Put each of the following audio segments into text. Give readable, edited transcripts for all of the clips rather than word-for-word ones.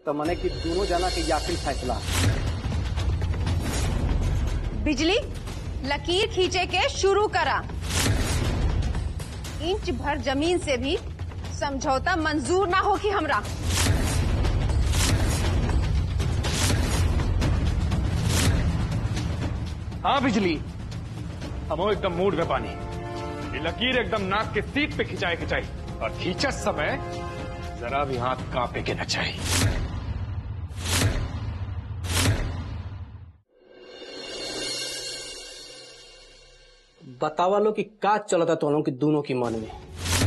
तो मने कि दोनों जना के आखिरी फैसला। बिजली लकीर खींचे के शुरू करा। इंच भर जमीन से भी समझौता मंजूर ना हो कि हमरा। हाँ बिजली, हम एकदम मूड में पानी। ये लकीर एकदम नाक के सीट पे खिंचाई और खींचत समय जरा भी हाथ कांपे के न चाहिए। बतावा लो कि का चलता तो कि दोनों की मन में।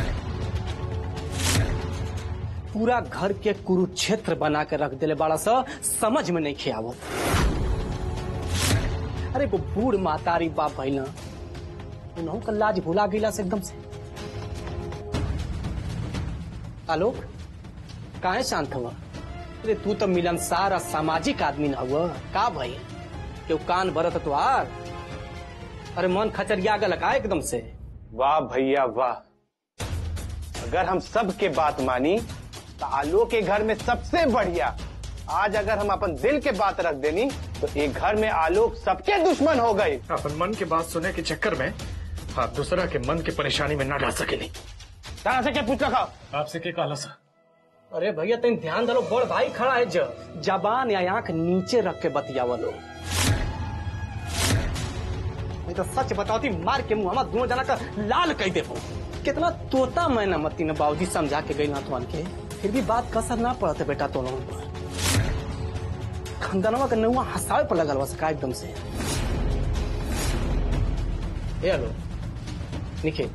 पूरा घर के कुरुक्षेत्र बना के रख दिले बड़ा सा, समझ में नहीं खियावो। अरे वो बूढ़ मातारी बाप भैला उन्हों का लाज भुला गईला से एकदम से। आलोक काहे शांत हुआ? अरे तू तो मिलनसार और सामाजिक आदमी न हुआ का भाई? क्यों कान भरत तो आर? अरे मन खचरिया गल का एकदम से। वाह भैया वाह, अगर हम सब के बात मानी तो आलोक के घर में सबसे बढ़िया। आज अगर हम अपन दिल के बात रख देनी तो एक घर में आलोक सबके दुश्मन हो गए। अपन मन की बात सुने के चक्कर में आप दूसरा के मन की परेशानी में न डाल सके। नहीं तारा से क्या पूछ रखा? आपसे क्या काला सा? अरे भैया तुम ध्यान दलो, बड़ भाई खड़ा है। जबान या आंख नीचे रख के बतियावा लो। नहीं तो सच बताओती मार के मुंह दोनों जना का लाल कह दे। कितना तोता मैंने मती ने बाबूजी समझा के गई ना तुम के, फिर भी बात कसर ना पड़ते बेटा तो लोगों पर। खंदनवा का नौवा हंसावे पर लगल का एकदम से। हेलो निखिल,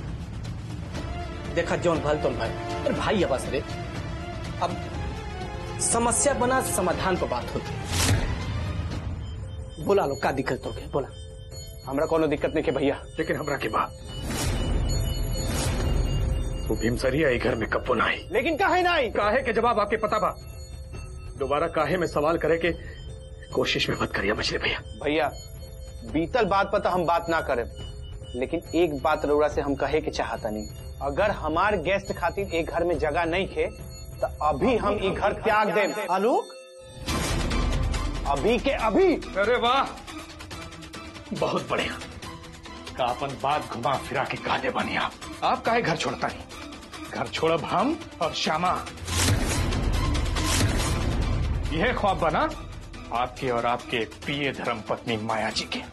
देखा जौन भल तो भाई। अरे भाई अब रे, अब समस्या बना समाधान पर बात होती। बोला लो का दिक्कत हो गया, बोला। हमरा कोनो दिक्कत नहीं के भैया, लेकिन हमरा के बात वो भीमसरिया घर में कब्बो ना आई। लेकिन काहे ना आई? काहे के जवाब आपके पता बा। दोबारा काहे में सवाल करे के कोशिश में मत करिए मछली भैया। भैया बीतल बात पर तो हम बात ना करें, लेकिन एक बात रउरा से हम कहे के चाहता नहीं। अगर हमार गेस्ट खातिर एक घर में जगह नहीं खे तो अभी हम एक घर त्याग दे। आलोक अभी के अभी। अरे वाह, बहुत बढ़िया। का अपन बात घुमा फिरा के काहे बनी आप काहे घर छोड़ता नहीं? घर छोड़ब हम और श्यामा। यह ख्वाब बना आपके और आपके प्रिय धर्म पत्नी माया जी के।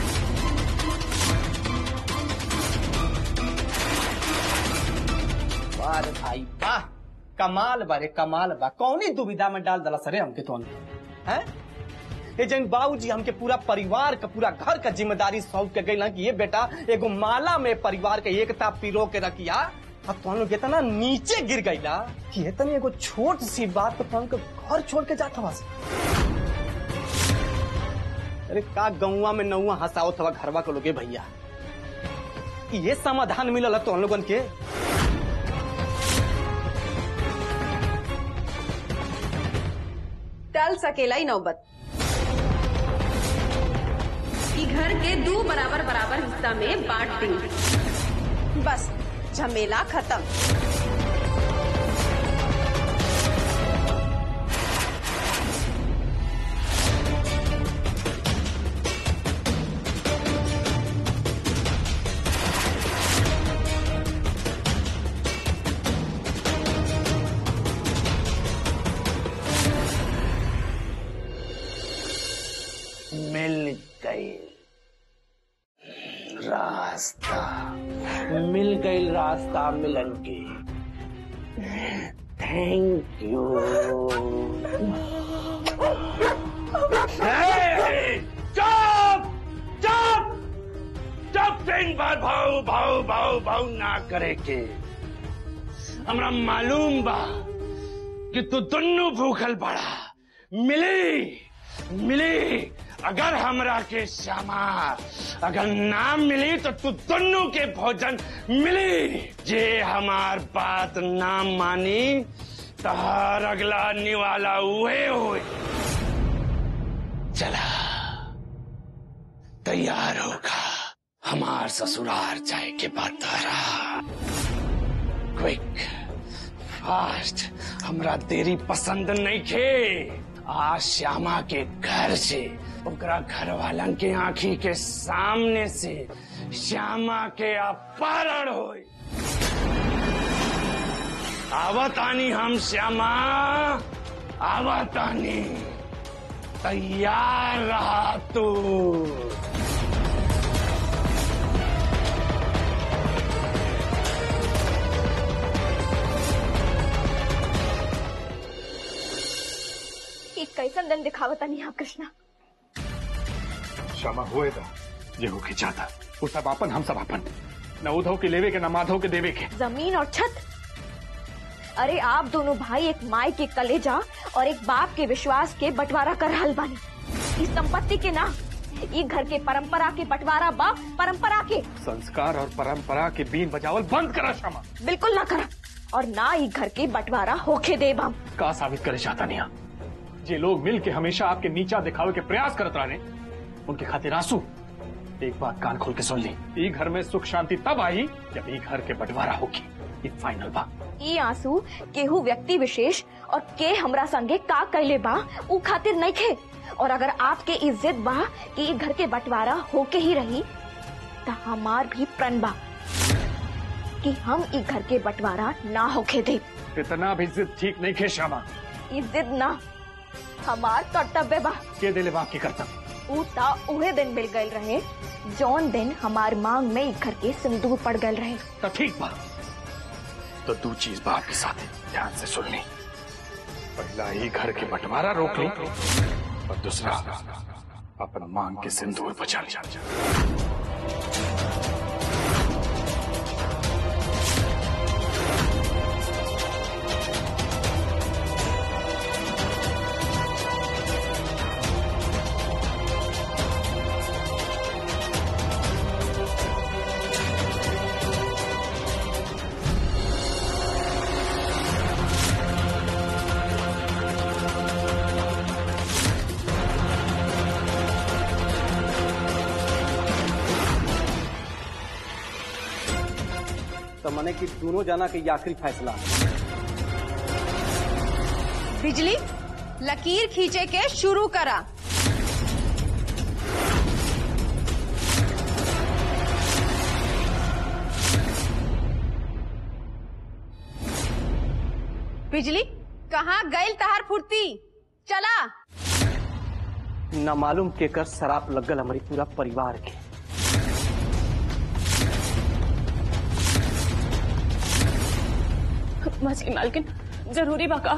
वाह भाई वाह, कमाल बारे कमाल बा। कौनी दुविधा में डाल दला सरे हमके तो हैं? ये जन बाबूजी हमके पूरा परिवार का पूरा घर का जिम्मेदारी सौंप के गई कि ये बेटा एगो माला में परिवार के एकता पिरो के रखिया। अब तो लोग इतना नीचे गिर गईला कि इतनी एगो छोट सी बात तो घर छोड़ के जाता बस। अरे का गौवा में नौवा हंसाओ था घरवा के लोगे भैया। ये समाधान मिलल तो हम लोगन के। टल सकेला ही नौबत। घर के 2 बराबर बराबर हिस्सा में बांट देंगे, बस झमेला खत्म। मिल गई रास्ता, मिल गई रास्ता मिलन की। Thank you. चुप चुप चुप। 3 बार भाऊ भाऊ भाऊ भाऊ ना करे के। हमरा मालूम बा कि तू दोनों भूखल बड़ा। मिली अगर हमरा के श्यामा अगर ना मिली तो तू दोनों के भोजन मिली। जे हमार बात ना मानी तहार अगला निवाला हुए। चला तैयार होगा, हमार ससुराल जाए के बाद तारा। Quick fast. हमरा देरी पसंद नहीं खे। आज श्यामा के घर से, ओकरा घर वालन के आंखी के सामने से श्यामा के अपहरण होई। आवतानी हम श्यामा, आवतानी। तैयार रहा तू। कैसन दिन दिखावता नहीं आप कृष्णा। क्षमा हुए था ये हो खिंचाता। वो सब आपन हम सब आपन, न उधो के लेवे के न माधव के देवे के। जमीन और छत। अरे आप दोनों भाई एक माई के कलेजा और एक बाप के विश्वास के बंटवारा कर रहल बानी। इस संपत्ति के ना, ये घर के परंपरा के बंटवारा बा। परंपरा के संस्कार और परंपरा के बीन बजावल बंद करा क्षमा। बिल्कुल ना करा, और ना ये घर के बंटवारा होके देब हम। का साबित करे चाहता नहीं जे लोग मिल के हमेशा आपके नीचा दिखावे के प्रयास करते रहे, उनके खातिर आंसू। एक बात कान खोल के सुन ली, ये घर में सुख शांति तब आई जब ये घर के बंटवारा होगी। ये फाइनल बा। ये आंसू केहू व्यक्ति विशेष और के हमरा संगे का कैले बा उ खातिर नहीं खे। और अगर आपके इज्जत बा कि ये घर के बंटवारा होके ही रही, तो हमार भी प्रण बा कि हम ये घर के बंटवारा ना होके दे। इतना भी जिद ठीक नहीं खे श्यामा। इज्जत ना, हमार कर्तव्य बा। के दिले बाप की कर्तव्य। ऊ ता उहे दिन मिल गए रहे जौन दिन हमार मांग में घर के सिंदूर पड़ गए रहे। तो ठीक बा, तो दो चीज बाप के साथ ध्यान से सुन ली। पहला ही घर के बंटवारा रोक ली, और दूसरा अपन मांग के सिंदूर बचा ली। तो मने कि दोनों जना के ये आखिरी फैसला। बिजली लकीर खींचे के शुरू करा। बिजली कहाँ गइल तहार फुर्ती? चला। न मालूम के कर शराब लगल हमारी पूरा परिवार के। मछली मालकिन जरूरी बाका।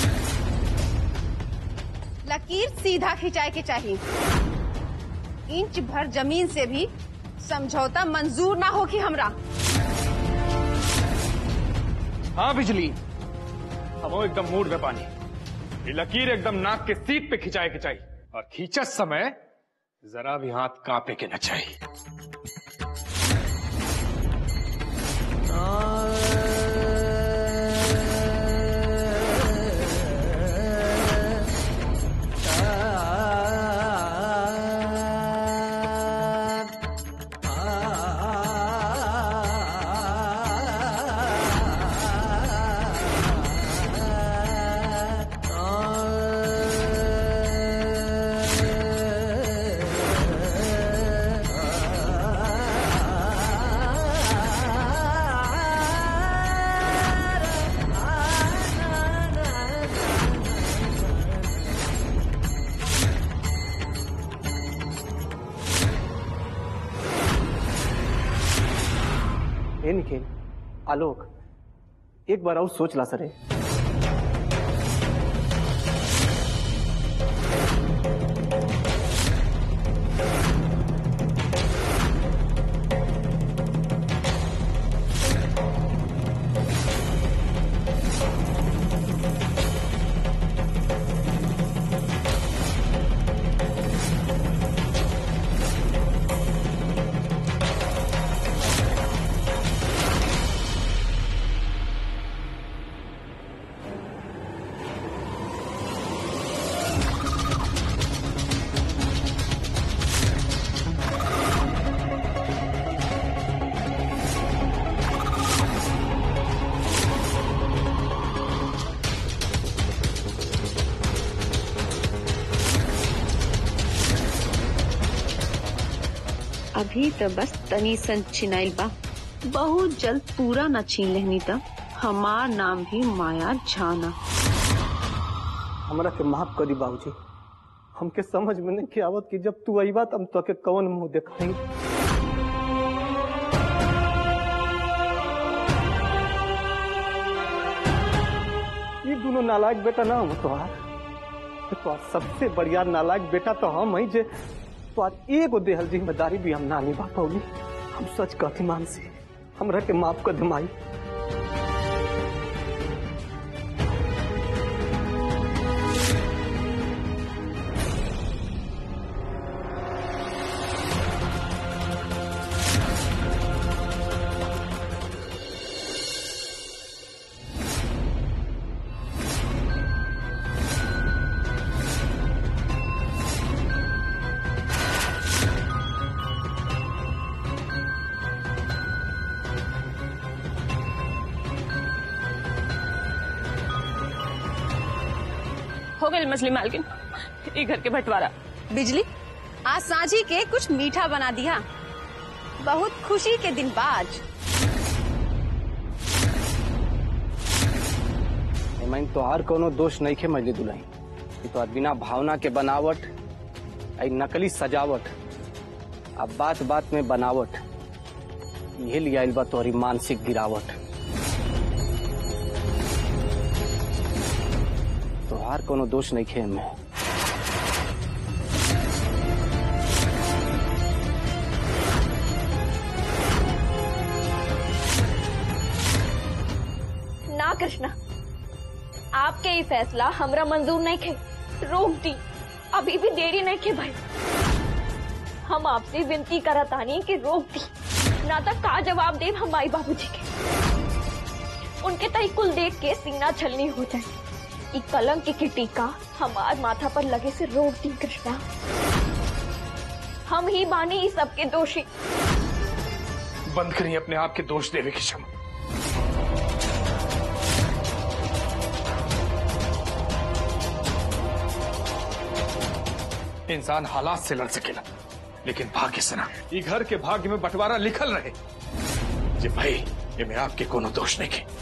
लकीर सीधा खिंचाए के चाहिए। इंच भर जमीन से भी समझौता मंजूर ना होगी हमरा। हाँ बिजली, हम एकदम मूड में पानी। ये लकीर एकदम नाक के सीट पे खिंचाए के चाहिए, और खींचत समय जरा भी हाथ कांपे के न चाहिए। निखिल, आलोक, एक बार और सोच ला सरे। अभी तो बस तनी सन छिनाइल बा, बहुत जल्द पूरा न छीन लेनी त हमार नाम भी माया झाना। हमरा के माफ करी बाबूजी, हमके समझ में नहीं के आवत कि जब तू आई बात हम तो के कौन मुंह दिखाई। ये दोनों नालायक बेटा ना हम तो सबसे बढ़िया नालायक बेटा तो हम ही जे तो आज एगो देहल जिम्मेदारी भी हम ना निभा पौली। हम सच कहती मान से हमरा के माफ कर दमाई। हो गई मछली मालकिन, ये घर के बंटवारा। बिजली आज सांझी के कुछ मीठा बना दिया, बहुत खुशी के दिन बाज। मैं तो हर कोनो दोष नहीं खे मजली दुल्हन, तो बिना भावना के बनावट, आई नकली सजावट, अब बात बात में बनावट, ये लिया आइल बा तोहरी मानसिक गिरावट। तो हर कोनो दोष नहीं खे में। ना कृष्णा, आपके ये फैसला हमरा मंजूर नहीं खे, रोक दी, अभी भी देरी नहीं खे भाई। हम आपसे विनती करतानी कि रोक दी, ना तक का जवाब देव हम माई बाबूजी के। उनके तई कुल देख के सीना छलनी हो जाए। ई कलंक की टीका हमार माथा पर लगे से रोक दी कृष्णा। हम ही बानी इस सबके दोषी। बंद करिए अपने आप के दोष देवे की क्षमा। इंसान हालात से लड़ सकेला, लेकिन भाग्य से ना। ये घर के भाग्य में बंटवारा लिखल रहे जे भाई ये मैं आपके कोनो दोष नहीं के।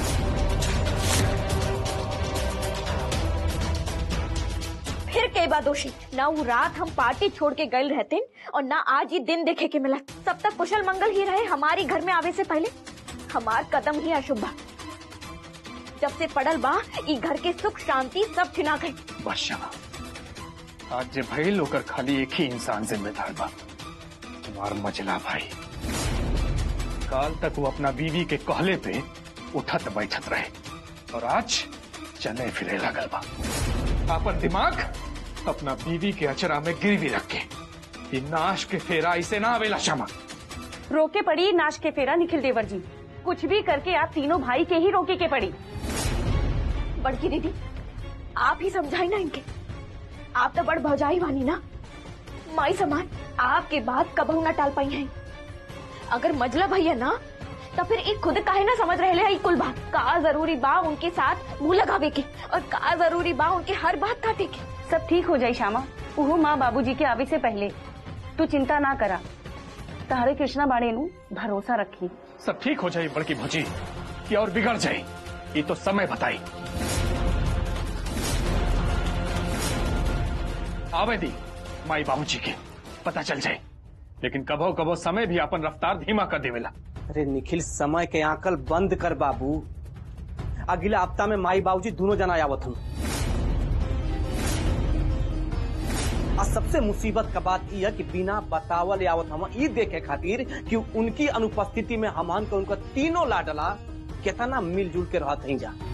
फिर कई बार दोषी ना वो रात हम पार्टी छोड़ के गए रहते और ना आज ये दिन देखे के मिला। सब तक कुशल मंगल ही रहे। हमारी घर में आवे से पहले हमार कदम ही अशुभ बा। जब से पड़ल बा ई घर के सुख शांति सब छिना गई। बादशाह आज जे भाई लोकर खाली एक ही इंसान जिम्मेदार बा, तुम्हार मजला भाई। काल तक वो अपना बीवी के कहले पे उठत बैठत रहे और आज चले फिरे लगल बा। अपन दिमाग अपना बीवी के अचरा में गिरवी रख के नाश के फेरा इसे ना आवेला क्षमा। रोके पड़ी नाश के फेरा निखिल देवर जी, कुछ भी करके आप तीनों भाई के ही रोके के पड़ी। बड़की दीदी आप ही समझाई ना इनके, आप तो बड़ भौजाई बानी ना, माई समान आपके बात कबहू ना टाल पाई है। अगर मजला भैया ना तो फिर एक खुद काहे ना समझ रहे है कुल बात। का जरूरी बा उनके साथ मुंह लगावे के और का जरूरी बा उनके हर बात काटे के। सब ठीक हो जाये श्यामा, वो माँ बाबूजी के आवे से पहले तू चिंता ना करा। तारे कृष्णा बाड़े नु भरोसा रखी, सब ठीक हो जाए बड़की भौजी कि और बिगड़ जाए ये तो समय बताई। आवे दी माई बाबूजी के पता चल जाए, लेकिन कभो कभो समय भी अपन रफ्तार धीमा कर देवेला। अरे निखिल समय के आंकल बंद कर बाबू। अगला हफ्ता में माई बाबूजी दोनों जना आवत हम। और सबसे मुसीबत का बात यह कि बिना बतावल आवत हम ये देखे खातिर कि उनकी अनुपस्थिति में हमन के उनका तीनों लाडला कितना मिलजुल के रहत हैं जा।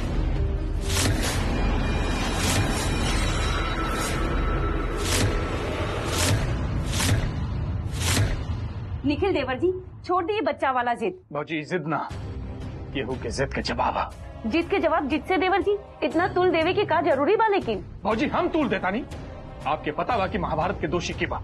निखिल देवर जी छोड़ दिए बच्चा वाला जिद। भौजी जिद ना, गेहूं के जिद के जवाब। जिद के जवाब जिद से देवर जी, इतना तूल देवे की का जरूरी बा। लेकिन भौजी हम तूल देता नहीं, आपके पता बा कि महाभारत के दोषी की बा।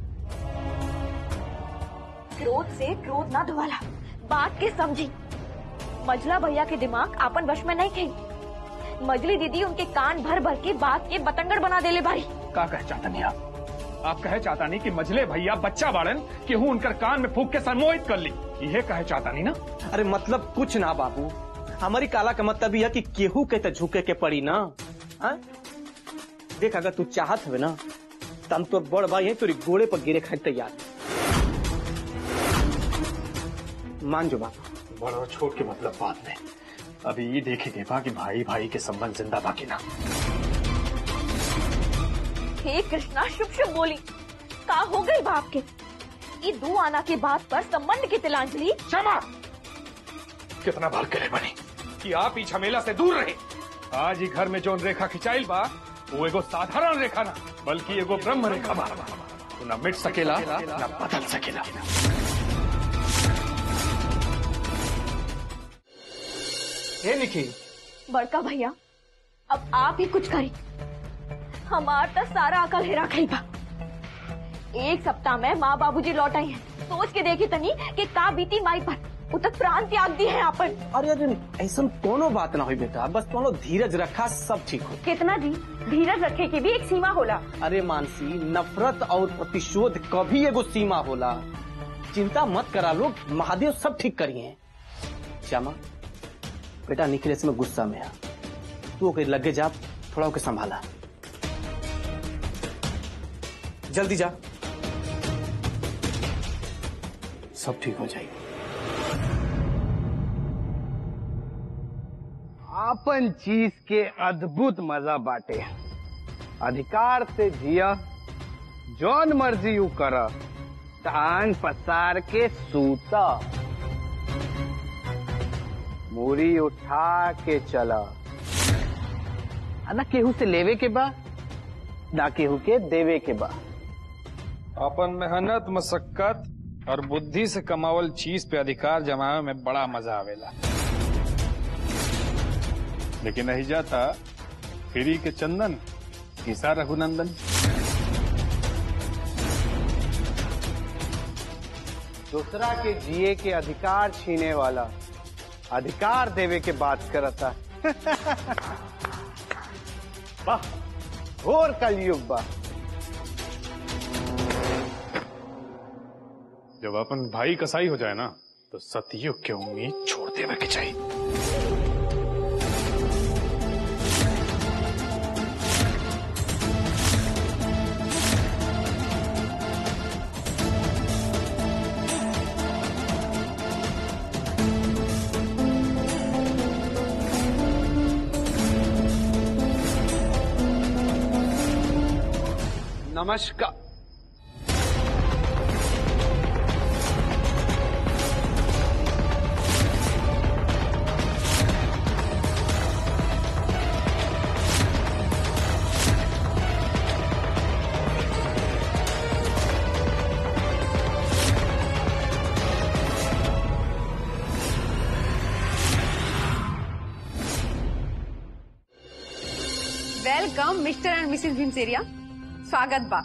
क्रोध से क्रोध ना धुवाला, बात के समझी। मजला भैया के दिमाग आपन वश में नहीं थे। मजली दीदी उनके कान भर भर के बात के बतंगड़ बना देले बारी। का कह चाहता नहीं आप? आप कहे चाहता नहीं कि मझले भैया बच्चा बाड़न केहू उनकर कान में फूंक के सम्मोहित कर ली, यह कहे चाहता नहीं ना? अरे मतलब कुछ ना बाबू, हमारी काला का मतलब यह कि केहू के तो झुके के पड़ी ना। हा? देख अगर तू चाहत हवे ना तो हम तोर बड़ भाई है, तोरी गोड़े पर गिरे खाए तैयार। मान जो बाबू। बड़ और छोट के मतलब बाद में, अभी ये देखेंगे बा कि भाई भाई के संबंध जिंदा बाकी ना। हे कृष्णा, शुभ शुभ बोली। का हो गई बाप के? ये 2 आना के बाद पर संबंध की तिलांजलि। क्षमा, कितना बार करे बनी कि आप ही झमेला से दूर रहे। आज ही घर में जो रेखा खिंचाइल बा वो एगो साधारण रेखा ना बल्कि एगो ब्रह्म रेखा बा। तो ना मिट सकेला ना बदल सकेला। हे निखिल, बड़का भैया अब आप ही कुछ करी। हमार तो सारा अकल हेरा गई बा। 1 सप्ताह में माँ बाबूजी लौट आई हैं। सोच के देखी तनी कि का बीती माई पर, वो तक प्राण त्याग दी है आपन। अरे अरे ऐसा कोनो बात ना हुई बेटा, बस कोनो धीरज रखा, सब ठीक हो। कितना जी धीरज रखे की भी एक सीमा होला। अरे मानसी, नफरत और प्रतिशोध कभी एगो सीमा होला। चिंता मत करा लोग, महादेव सब ठीक करिए। श्यामा बेटा, निखिल इसमें गुस्सा में है, तू ओके लगे जा, थोड़ा ओके संभाला। जल्दी जा, सब ठीक हो जाएगा। आपन चीज के अद्भुत मजा बाटे। अधिकार से जिया, जौन मर्जी यू कर, टांग पसार के सूता, मूरी उठा के चला। ना केहू से लेवे के बा, ना केहू के देवे के बा। अपन मेहनत, मशक्कत और बुद्धि से कमावल चीज पे अधिकार जमावे में बड़ा मजा आवेला। लेकिन नहीं जाता फ्री के चंदन ईसा रघुनंदन। दूसरा के जिए के अधिकार छीने वाला अधिकार देवे के बात करता। वाह, घोर कलयुग बा। जब अपन भाई कसाई हो जाए ना तो सतयुग की उम्मीद छोड़ देवे के चाहिए। नमस्कार। Welcome mister and missus Bhimseria, स्वागत बा।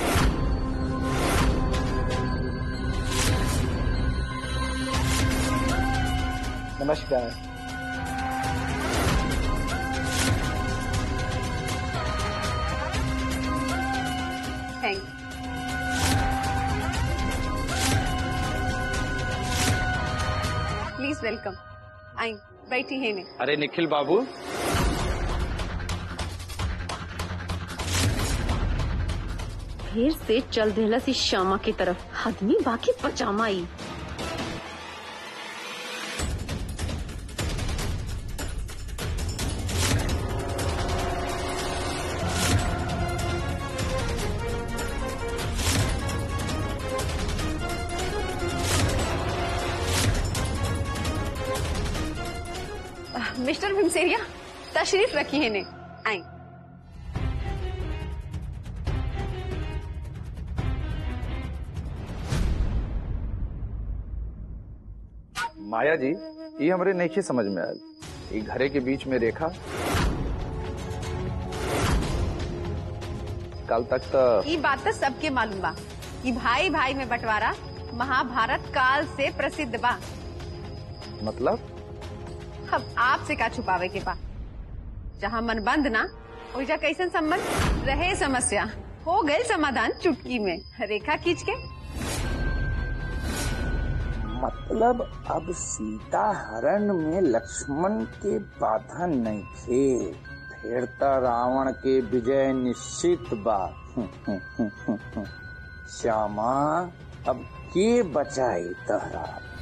नमस्कार। Thank please welcome. आई बैठी है ने। अरे निखिल बाबू, फिर से चल देला सी श्यामा की तरफ, आदमी बाकी पचामा आई। मिस्टर भीमसेरिया, तशरीफ रखी है ने। आई। माया जी, ये हमरे नहीं समझ में आयल। ये घरे के बीच में रेखा, कल तक तो ये बात तो सबके मालूम बा कि भाई भाई में बंटवारा महाभारत काल से प्रसिद्ध बा। मतलब अब आपसे का छुपावे के बा? जहाँ मन बंद ना, ओइजा कैसन संबंध रहे समस्या। हो गए समाधान चुटकी में, रेखा खींच के। मतलब अब सीता हरण में लक्ष्मण के बाधा नहीं थे, फिर तो रावण के विजय निश्चित बा। श्यामा अब के बचाई तहरा।